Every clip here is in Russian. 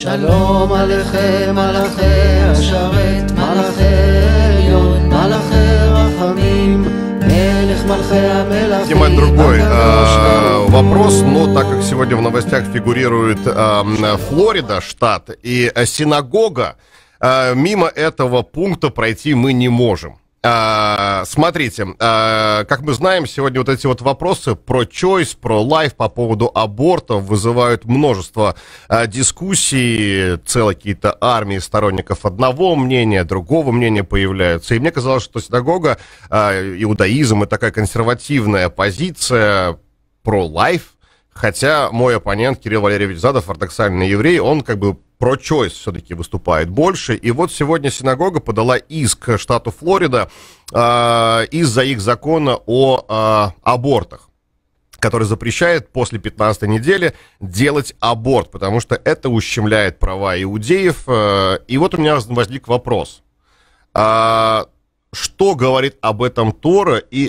שלום עליכם מלאכי השרת, מלאכי עליון, מלאכי רחמים, מלך мלכי המלכים. Снимать другой вопрос, но так как сегодня в новостях фигурирует Флорида, штат, и синагога, мимо этого пункта пройти мы не можем. Смотрите, как мы знаем, сегодня вот эти вот вопросы про choice, про life по поводу абортов вызывают множество дискуссий, целые какие-то армии сторонников одного мнения, другого мнения появляются. И мне казалось, что синагога, иудаизм и такая консервативная позиция про life, хотя мой оппонент Кирилл Валерьевич Задов, ортодоксальный еврей, он как бы про choice все-таки выступает больше. И вот сегодня синагога подала иск штату Флорида из-за их закона о абортах, который запрещает после 15-й недели делать аборт, потому что это ущемляет права иудеев. И вот у меня возник вопрос. Что говорит об этом Тора и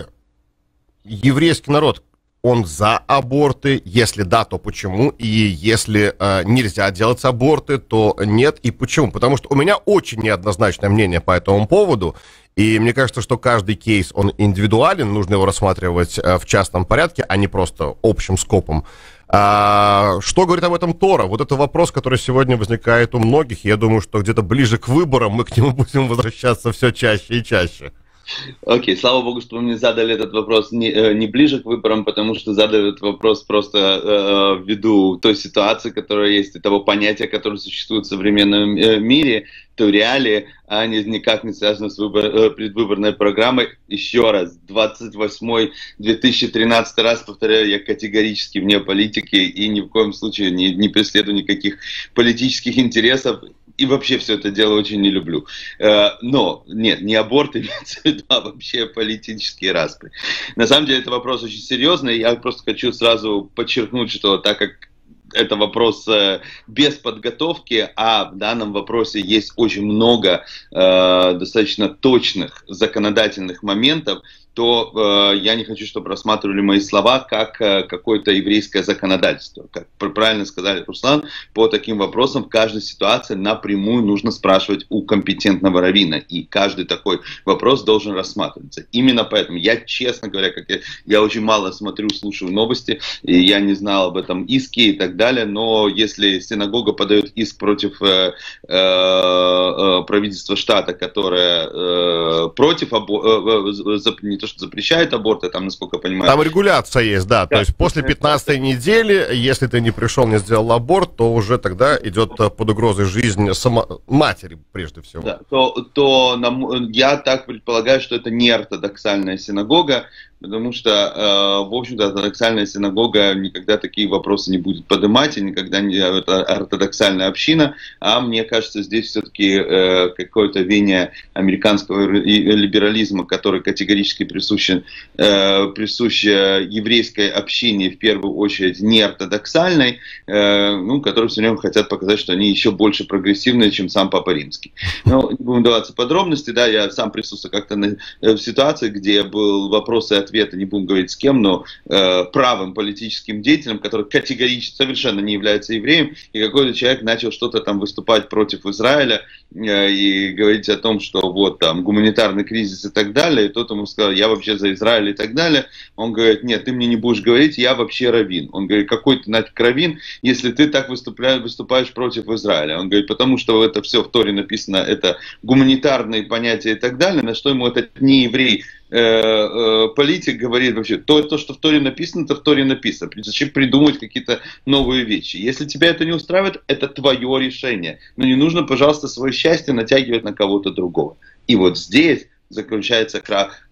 еврейский народ? Он за аборты? Если да, то почему? И если нельзя делать аборты, то нет. И почему? Потому что у меня очень неоднозначное мнение по этому поводу. И мне кажется, что каждый кейс, он индивидуален. Нужно его рассматривать в частном порядке, а не просто общим скопом. Что говорит об этом Тора? Вот это вопрос, который сегодня возникает у многих. Я думаю, что где-то ближе к выборам мы к нему будем возвращаться все чаще и чаще. Окей, слава богу, что вы мне задали этот вопрос не ближе к выборам, потому что задали этот вопрос просто ввиду той ситуации, которая есть, и того понятия, которое существует в современном мире, той реалии, а никак не связано с предвыборной программой. Еще раз, 28-й 2013 раз, повторяю, я категорически вне политики и ни в коем случае не преследую никаких политических интересов. И вообще все это дело очень не люблю. Но, нет, не аборт имеется в виду, а вообще политические распри. На самом деле это вопрос очень серьезный. Я просто хочу сразу подчеркнуть, что так как это вопрос без подготовки, а в данном вопросе есть очень много достаточно точных законодательных моментов, то я не хочу, чтобы рассматривали мои слова как какое-то еврейское законодательство. Как правильно сказали, Руслан, по таким вопросам в каждой ситуации напрямую нужно спрашивать у компетентного раввина. И каждый такой вопрос должен рассматриваться. Именно поэтому я, честно говоря, как я очень мало смотрю, слушаю новости, и я не знал об этом иске и так далее, но если синагога подает иск против правительства штата, которое против не то, что запрещает аборты, там, насколько я понимаю. Там регуляция есть, да. То есть после 15-й недели, если ты не пришел, не сделал аборт, то уже тогда идет под угрозой жизнь матери, прежде всего. Да, я так предполагаю, что это не ортодоксальная синагога, потому что, в общем-то, ортодоксальная синагога никогда такие вопросы не будет поднимать, и никогда не это ортодоксальная община, а мне кажется, здесь все-таки какое-то веяние американского либерализма, который категорически присуще еврейской общине, в первую очередь не ортодоксальной, которые все время хотят показать, что они еще больше прогрессивные, чем сам Папа Римский. Но не будем даваться в подробности, да, я сам присутствую как-то в ситуации, где был вопрос и ответа, не будем говорить с кем, но правым политическим деятелем, который категорически совершенно не является евреем, и какой-то человек начал что-то там выступать против Израиля и говорить о том, что вот там гуманитарный кризис и так далее, и тот ему сказал, я вообще за Израиль и так далее. Он говорит, нет, ты мне не будешь говорить, я вообще раввин. Он говорит, какой ты нафиг раввин, если ты так выступаешь против Израиля? Он говорит, потому что это все в Торе написано, это гуманитарные понятия и так далее, на что ему этот не еврей политик говорит вообще, то, что в Торе написано, то в Торе написано. Зачем придумывать какие-то новые вещи? Если тебя это не устраивает, это твое решение. Но не нужно, пожалуйста, свое счастье натягивать на кого-то другого. И вот здесь заключается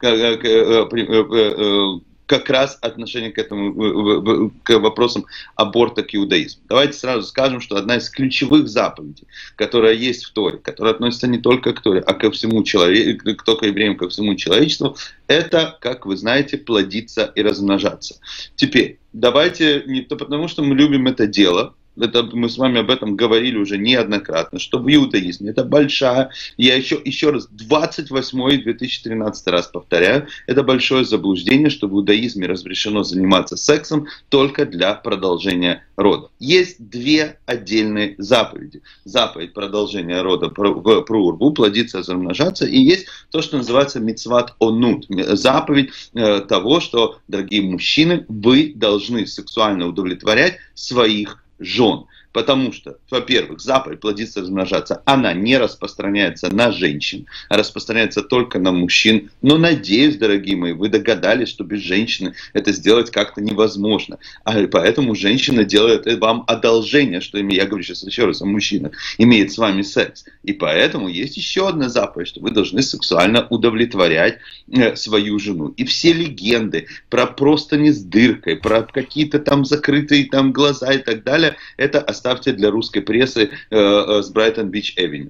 как раз отношение к этому, к вопросам аборта, к иудаизму. Давайте сразу скажем, что одна из ключевых заповедей, которая есть в Торе, которая относится не только к Торе, а ко всему человеку, к только евреям, ко всему человечеству, это, как вы знаете, плодиться и размножаться. Теперь, давайте, не то потому, что мы любим это дело, это мы с вами об этом говорили уже неоднократно, что в иудаизме это большая, я еще раз, 28-й 2013 раз повторяю, это большое заблуждение, что в иудаизме разрешено заниматься сексом только для продолжения рода. Есть две отдельные заповеди. Заповедь продолжения рода в прурву, плодиться, размножаться, и есть то, что называется мицват онут, заповедь того, что, дорогие мужчины, вы должны сексуально удовлетворять своих жен. Потому что, во-первых, заповедь плодиться, размножаться, она не распространяется на женщин, а распространяется только на мужчин. Но надеюсь, дорогие мои, вы догадались, что без женщины это сделать как-то невозможно. А поэтому женщина делает вам одолжение, что я говорю сейчас еще раз о мужчинах, имеет с вами секс. И поэтому есть еще одна заповедь, что вы должны сексуально удовлетворять свою жену. И все легенды про простыни с дыркой, про какие-то там закрытые там глаза и так далее, это оставьте для русской прессы с Брайтон-Бич-Эвеню.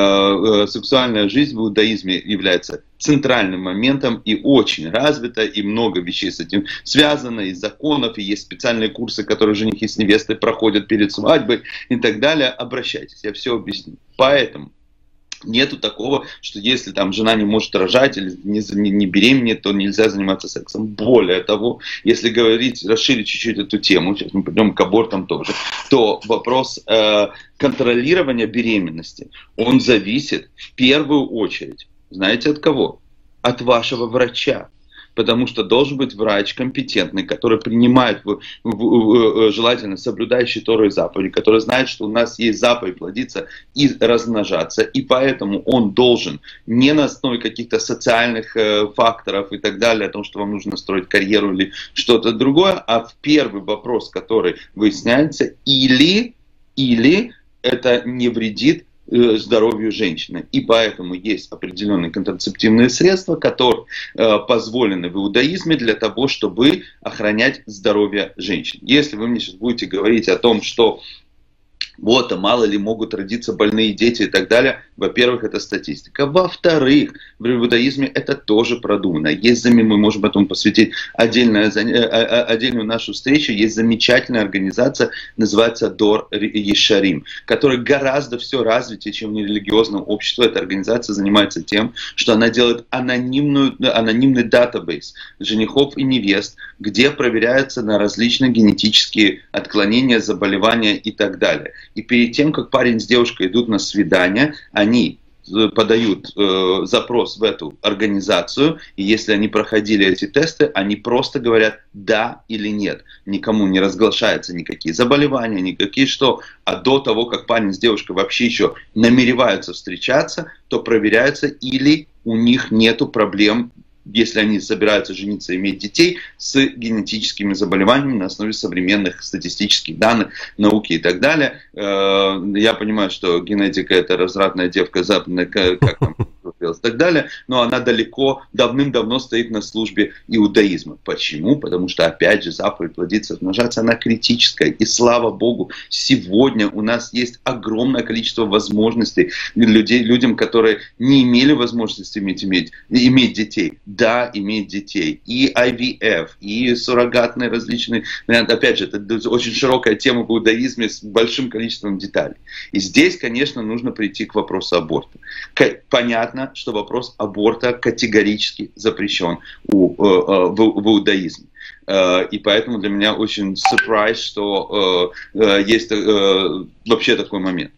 Сексуальная жизнь в иудаизме является центральным моментом и очень развита, и много вещей с этим связано, и законов, и есть специальные курсы, которые женихи с невестой проходят перед свадьбой и так далее. Обращайтесь, я все объясню. Поэтому нету такого, что если там жена не может рожать или не беременеет, то нельзя заниматься сексом. Более того, если говорить, расширить чуть-чуть эту тему, сейчас мы пойдем к абортам тоже, то вопрос контролирования беременности, он зависит в первую очередь, знаете, от кого? От вашего врача. Потому что должен быть врач компетентный, который принимает, желательно соблюдающий Тору и заповеди, который знает, что у нас есть заповедь плодиться и размножаться, и поэтому он должен не на основе каких-то социальных факторов и так далее, о том, что вам нужно строить карьеру или что-то другое, а в первый вопрос, который выясняется, или это не вредит здоровью женщины. И поэтому есть определенные контрацептивные средства, которые позволены в иудаизме для того, чтобы охранять здоровье женщин. Если вы мне сейчас будете говорить о том, что вот, а мало ли могут родиться больные дети и так далее. Во-первых, это статистика. Во-вторых, в иудаизме это тоже продумано. Есть, мы можем этому посвятить отдельную нашу встречу. Есть замечательная организация, называется Дор Ешарим, которая гораздо все развитее, чем в нерелигиозном обществе. Эта организация занимается тем, что она делает анонимный датабейс женихов и невест, где проверяются на различные генетические отклонения, заболевания и так далее. И перед тем, как парень с девушкой идут на свидание, они подают запрос в эту организацию, и если они проходили эти тесты, они просто говорят «да» или «нет». Никому не разглашаются никакие заболевания, никакие что. А до того, как парень с девушкой вообще еще намереваются встречаться, то проверяется, или у них нету проблем, если они собираются жениться и иметь детей, с генетическими заболеваниями на основе современных статистических данных, науки и так далее. Я понимаю, что генетика — это развратная девка западная, как там и так далее, но она давным-давно стоит на службе иудаизма. Почему? Потому что, опять же, заповедь плодиться, размножаться, она критическая. И слава Богу, сегодня у нас есть огромное количество возможностей людям, которые не имели возможности иметь детей. Да, иметь детей. И IVF, и суррогатные различные варианты. Опять же, это очень широкая тема в иудаизме с большим количеством деталей. И здесь, конечно, нужно прийти к вопросу аборта. Понятно, что вопрос аборта категорически запрещен в иудаизме. И поэтому для меня очень сюрприз, что есть вообще такой момент.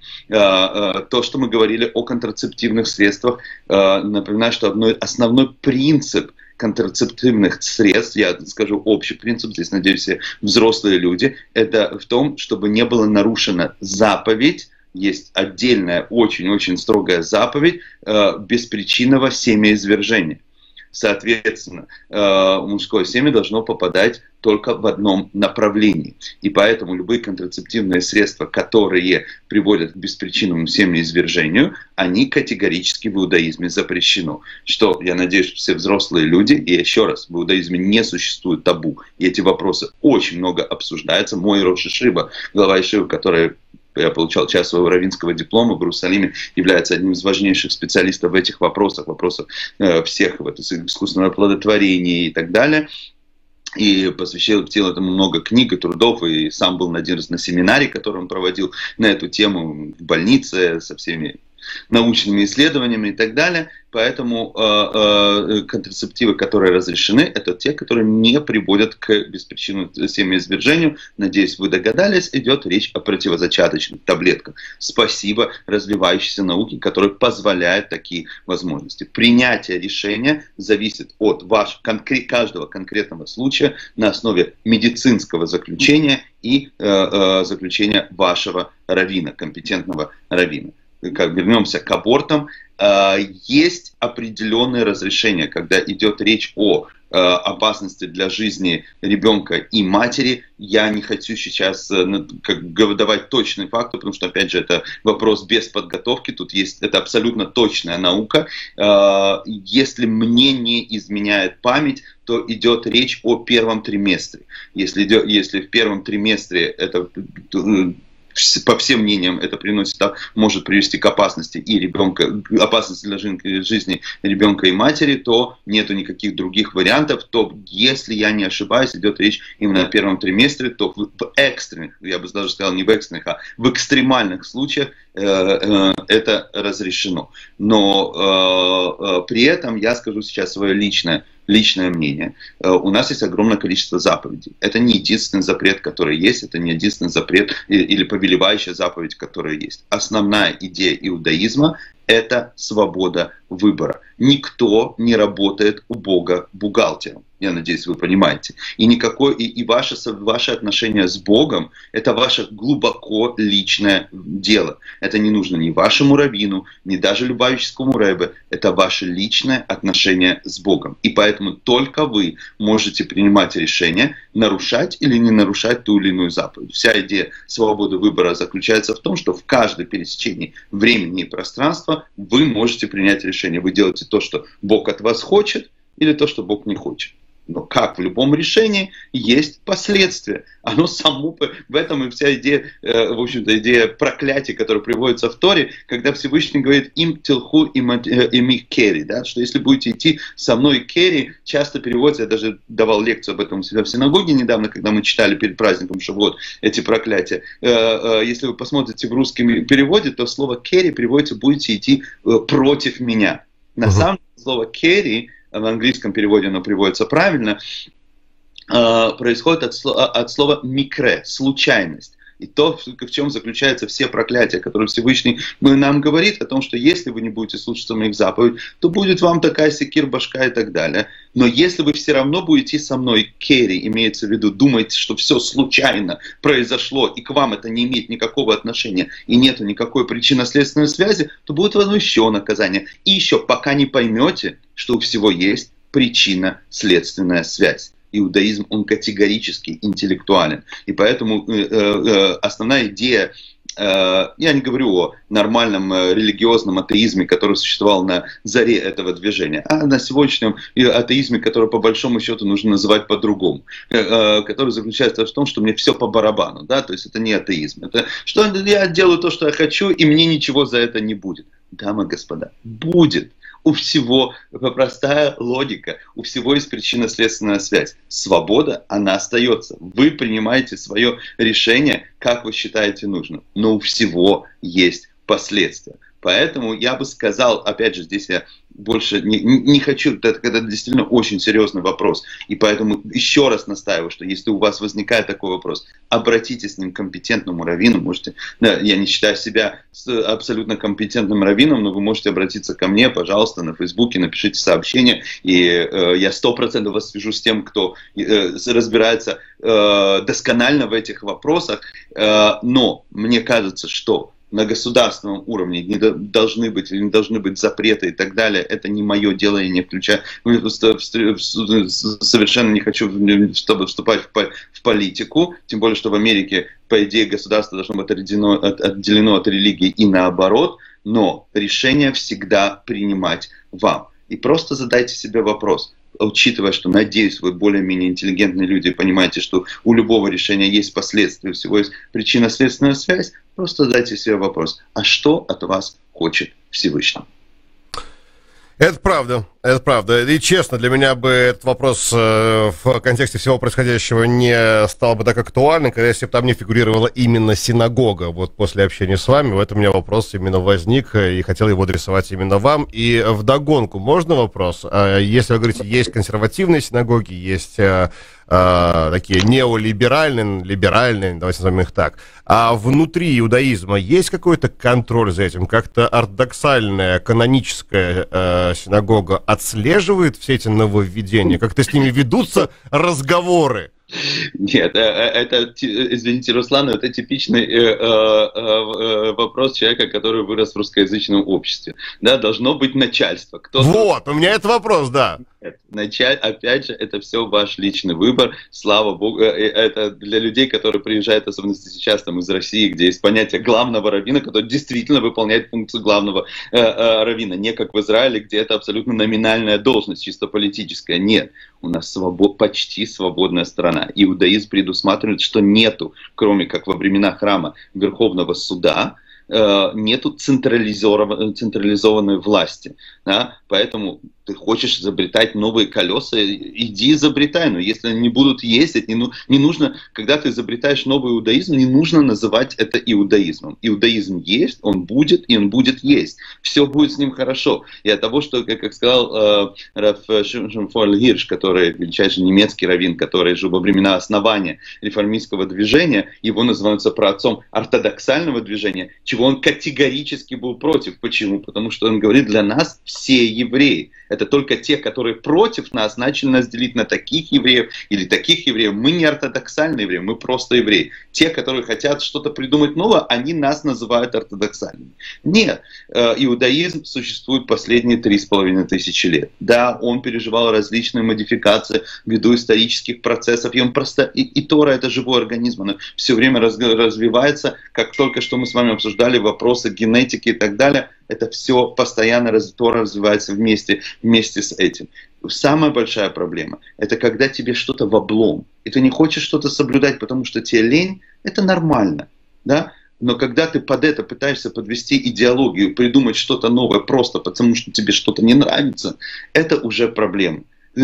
То, что мы говорили о контрацептивных средствах, напоминаю, что основной принцип контрацептивных средств, я скажу общий принцип, здесь, надеюсь, все взрослые люди, это в том, чтобы не было нарушена заповедь. Есть отдельная, очень-очень строгая заповедь беспричинного семяизвержения. Соответственно, мужское семя должно попадать только в одном направлении. И поэтому любые контрацептивные средства, которые приводят к беспричинному семяизвержению, они категорически в иудаизме запрещены. Что, я надеюсь, что все взрослые люди, и еще раз, в иудаизме не существует табу. И эти вопросы очень много обсуждаются. Мой Рош Ешива, глава Ешивы, который я получал часть своего раввинского диплома в Иерусалиме, является одним из важнейших специалистов в этих вопросах всех искусственного оплодотворения и так далее. и посвятил этому много книг и трудов, и сам был на семинаре, который он проводил на эту тему в больнице со всеми научными исследованиями и так далее. Поэтому контрацептивы, которые разрешены, это те, которые не приводят к беспричинному семяизвержению. Надеюсь, вы догадались, идет речь о противозачаточных таблетках. Спасибо развивающейся науке, которая позволяет такие возможности. Принятие решения зависит от каждого конкретного случая на основе медицинского заключения и заключения вашего раввина, компетентного раввина. Как вернемся к абортам, есть определенные разрешения, когда идет речь о опасности для жизни ребенка и матери. Я не хочу сейчас давать точные факты, потому что, опять же, это вопрос без подготовки. Тут есть, это абсолютно точная наука. Если мне не изменяет память, то идет речь о первом триместре. Если в первом триместре это... По всем мнениям, это может привести к опасности опасности для жизни ребенка и матери, то нету никаких других вариантов. То, если я не ошибаюсь, идет речь именно о первом триместре, то в экстренных, я бы даже сказал не в экстренных, а в экстремальных случаях это разрешено. Но при этом я скажу сейчас свое личное мнение. У нас есть огромное количество заповедей. Это не единственный запрет, который есть, это не единственный запрет или повелевающая заповедь, которая есть. Основная идея иудаизма – это свобода выбора. Никто не работает у Бога бухгалтером. Я надеюсь, вы понимаете. И ваше отношение с Богом – это ваше глубоко личное дело. Это не нужно ни вашему раввину, ни даже любавическому рэбе. Это ваше личное отношение с Богом. И поэтому только вы можете принимать решение, нарушать или не нарушать ту или иную заповедь. Вся идея свободы выбора заключается в том, что в каждом пересечении времени и пространства вы можете принять решение. Вы делаете то, что Бог от вас хочет, или то, что Бог не хочет. Но как в любом решении есть последствия. Оно само, в этом и вся идея, в общем-то, идея проклятия, которая приводится в Торе, когда Всевышний говорит «им тилху им керри», да, что если будете идти со мной керри, часто переводится, я даже давал лекцию об этом у себя в синагоге недавно, когда мы читали перед праздником Шавуот эти проклятия. Если вы посмотрите в русском переводе, то слово керри переводится «будете идти против меня». На самом деле слово керри, в английском переводе оно приводится правильно, происходит от слова «микре», случайность. И то, в чем заключаются все проклятия, которые Всевышний нам говорит, о том, что если вы не будете слушаться моих заповедей, то будет вам такая секир башка и так далее. Но если вы все равно будете со мной керри, имеется в виду, думаете, что все случайно произошло, и к вам это не имеет никакого отношения, и нету никакой причинно-следственной связи, то будет вам еще наказание. И еще, пока не поймете, что у всего есть причинно-следственная связь. Иудаизм, он категорически интеллектуален. И поэтому основная идея, я не говорю о нормальном религиозном атеизме, который существовал на заре этого движения, а на сегодняшнем атеизме, который по большому счету нужно называть по-другому, который заключается в том, что мне все по барабану, да? То есть это не атеизм, это что я делаю то, что я хочу, и мне ничего за это не будет. Дамы и господа, будет. У всего простая логика, у всего есть причинно-следственная связь. Свобода, она остается. Вы принимаете свое решение, как вы считаете нужным. Но у всего есть последствия. Поэтому я бы сказал, опять же, здесь я больше не хочу, это действительно очень серьезный вопрос. И поэтому еще раз настаиваю, что если у вас возникает такой вопрос, обратитесь к ним к компетентному раввину. Можете, да, я не считаю себя абсолютно компетентным раввином, но вы можете обратиться ко мне, пожалуйста, на Фейсбуке, напишите сообщение, и я 100% вас свяжу с тем, кто разбирается досконально в этих вопросах. Но мне кажется, что на государственном уровне не должны быть запреты и так далее. Это не мое дело, я не включаю. Совершенно не хочу вступать в политику, тем более, что в Америке, по идее, государство должно быть отделено от религии и наоборот, но решение всегда принимать вам. И просто задайте себе вопрос. Учитывая, что, надеюсь, вы более-менее интеллигентные люди, понимаете, что у любого решения есть последствия, всего есть причинно-следственная связь, просто задайте себе вопрос, а что от вас хочет Всевышний? Это правда. Это правда. И честно, для меня бы этот вопрос в контексте всего происходящего не стал бы так актуальным, когда если бы там не фигурировала именно синагога. Вот после общения с вами, в этом у меня вопрос именно возник, и хотел его адресовать именно вам. И вдогонку можно вопрос? Если вы говорите, есть консервативные синагоги, есть такие неолиберальные, либеральные, давайте назовем их так. А внутри иудаизма есть какой-то контроль за этим? Как-то ортодоксальная, каноническая синагога отслеживает все эти нововведения? Как-то с ними ведутся разговоры? Нет, это, извините, Руслан, это типичный вопрос человека, который вырос в русскоязычном обществе. Да, должно быть начальство. Вот, у меня это вопрос, да. Опять же, это все ваш личный выбор. Слава Богу, это для людей, которые приезжают, особенно сейчас там из России, где есть понятие главного раввина, который действительно выполняет функцию главного раввина. Не как в Израиле, где это абсолютно номинальная должность, чисто политическая. Нет, у нас почти свободная страна. Иудаизм предусматривает, что нету, кроме как во времена храма Верховного Суда, нету централизованной власти. Да? Поэтому ты хочешь изобретать новые колеса, иди изобретай. Но если они не будут ездить, не нужно, когда ты изобретаешь новый иудаизм, не нужно называть это иудаизмом. Иудаизм есть, он будет, и он будет есть. Все будет с ним хорошо. И от того, что, как сказал Рав Шимшон Гирш, который величайший немецкий раввин, который жил во времена основания реформистского движения, его называют праотцом ортодоксального движения, чего он категорически был против. Почему? Потому что он говорит, для нас все евреи. Это только те, которые против нас, начали нас делить на таких евреев или таких евреев. Мы не ортодоксальные евреи, мы просто евреи. Те, которые хотят что-то придумать новое, они нас называют ортодоксальными. Нет, иудаизм существует последние 3500 лет. Да, он переживал различные модификации ввиду исторических процессов, и он просто, и Тора это живой организм, она все время развивается, как только что мы с вами обсуждали вопросы генетики и так далее. Это все постоянно Тора развивается вместе с этим. Самая большая проблема – это когда тебе что-то в облом, и ты не хочешь что-то соблюдать, потому что тебе лень, это нормально. Да? Но когда ты под это пытаешься подвести идеологию, придумать что-то новое просто потому, что тебе что-то не нравится, это уже проблема.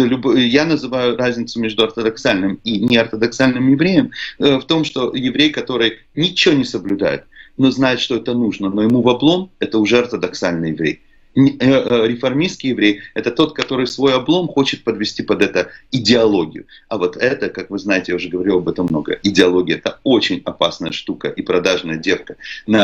Я называю разницу между ортодоксальным и неортодоксальным евреем в том, что еврей, который ничего не соблюдает, но знает, что это нужно, но ему в облом, это уже ортодоксальный еврей. Реформистский еврей – это тот, который свой облом хочет подвести под это идеологию. А вот это, как вы знаете, я уже говорил об этом много, идеология – это очень опасная штука и продажная девка,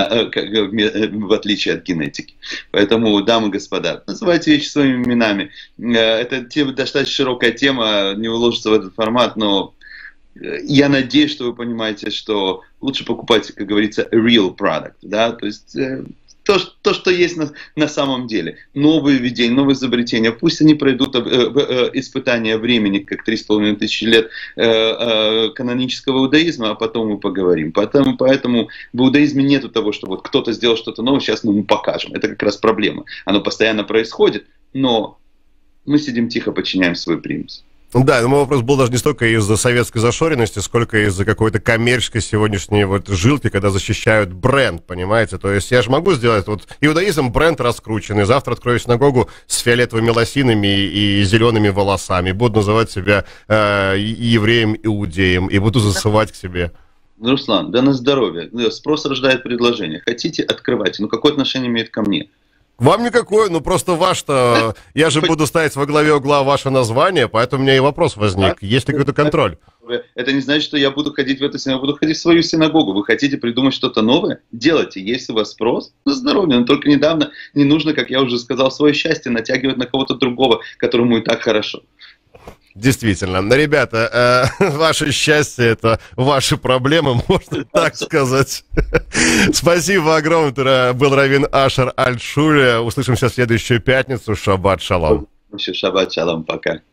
в отличие от генетики. Поэтому, дамы и господа, называйте вещи своими именами. Это достаточно широкая тема, не уложится в этот формат, но я надеюсь, что вы понимаете, что лучше покупать, как говорится, real product, да, то есть то, что есть на самом деле. Новые введения, новые изобретения, пусть они пройдут испытания времени, как 3500 лет канонического иудаизма, а потом мы поговорим. Поэтому в иудаизме нету того, что вот кто-то сделал что-то новое, сейчас мы ему покажем. Это как раз проблема. Оно постоянно происходит, но мы сидим тихо, подчиняем свой примус. Да, но мой вопрос был даже не столько из-за советской зашоренности, сколько из-за какой-то коммерческой сегодняшней вот жилки, когда защищают бренд, понимаете? То есть я же могу сделать, вот иудаизм бренд раскрученный, завтра открою синагогу с фиолетовыми лосинами и зелеными волосами, буду называть себя евреем-иудеем и буду засывать к себе. Руслан, да на здоровье. Спрос рождает предложение. Хотите, открывайте. Но какое отношение имеет ко мне? Вам никакое, ну просто ваш-то, я же буду ставить во главе угла ваше название, поэтому у меня и вопрос возник, есть ли какой-то контроль? Это не значит, что я буду ходить в эту синагогу, буду ходить в свою синагогу. Вы хотите придумать что-то новое? Делайте, есть у вас спрос, на здоровье, но только недавно не нужно, как я уже сказал, свое счастье натягивать на кого-то другого, которому и так хорошо. Действительно. Ребята, ваше счастье – это ваши проблемы, можно так сказать. Спасибо огромное. Это был раввин Ашер Альтшуле. Услышимся в следующую пятницу. Шаббат шалом. Шаббат шалом. Пока.